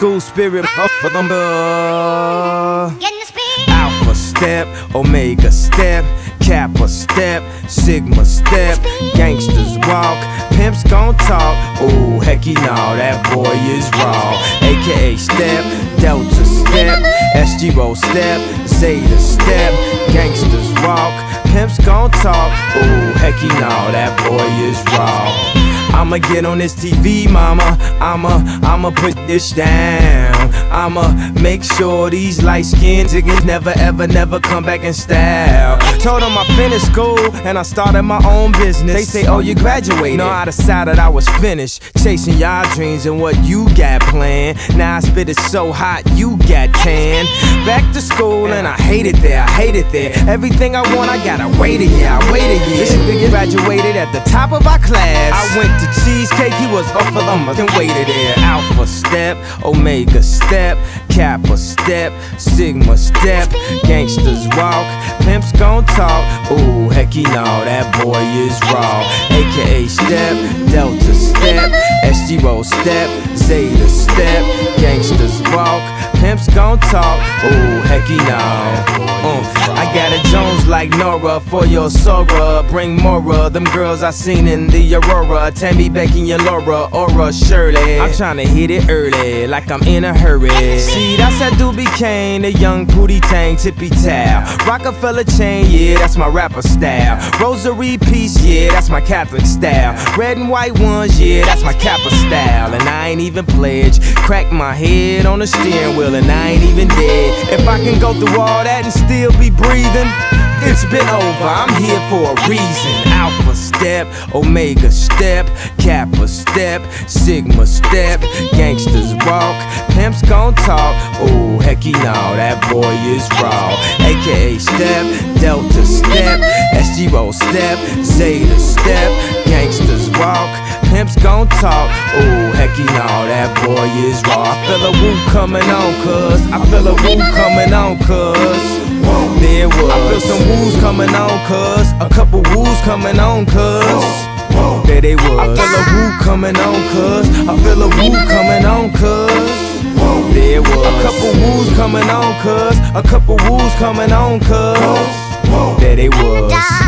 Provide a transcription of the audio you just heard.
school spirit up for them. Alpha step, Omega step, Kappa step, Sigma step, gangsters walk, pimps gon' talk. Oh, hecky no, that boy is raw. AKA step, Delta step, SG roll step, Zeta step, gangsters walk, pimps gon' talk. Oh, hecky no, that boy is raw. I'ma get on this TV, mama. I'ma put this down. I'ma make sure these light-skinned niggas never come back in style. Told them I finished school and I started my own business. They say, oh, you graduated. No, I decided I was finished chasing y'all dreams and what you got planned. Now I spit it so hot, you got tan. Back to school and I hate it there, Everything I want, I gotta wait a year, This nigga graduated at the top of our class. I went to cheesecake, he was off for them and waited there. Alpha step, Omega step, Kappa step, Sigma step, gangsters walk, pimps gon' talk. Ooh, hecky no, that boy is raw. AKA step, Delta step, SG roll step, Zeta step, gangsters walk, pimps gon' talk. Ooh, hecky no. I got a Jones like Nora for your Sora. Bring more them girls I seen in the Aurora. Tammy, Becky, and Laura, Aura, Shirley. I'm tryna hit it early, like I'm in a hurry. See, that's that Doobie Kane, the young Pootie Tang, tippy towel. Rockefeller chain, yeah, that's my rapper style. Rosary piece, yeah, that's my Catholic style. Red and white ones, yeah, that's my Kappa style. And I ain't even pledged. Crack my head on the steering wheel and I ain't even dead. If I can go through all that and still be breathing, it's been over, I'm here for a reason. Alpha step, Omega step, Kappa step, Sigma step, gangsters walk, pimps gon' talk. Oh, hecky no, that boy is raw. AKA step, Delta step, SG roll step, Zeta step, gangsters walk, pimps gon' talk. Oh, hecky no, that boy is raw. I feel a woo coming on, cuz. I feel a woo coming on, cuz. There was. I feel some woos coming on, cuz. A couple woos coming on, cuz. There they was. I feel a woo coming on, cuz. I feel a woo coming on, cuz. There was. A couple woos coming on, cuz. A couple woos coming on, cuz. There they was.